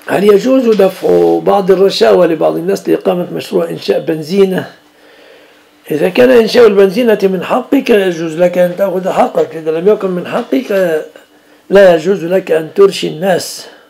هل يجوز دفع بعض الرشاوى لبعض الناس لإقامة مشروع إنشاء بنزينة؟ إذا كان إنشاء البنزينة من حقك يجوز لك أن تأخذ حقك، إذا لم يكن من حقك لا يجوز لك أن ترشي الناس.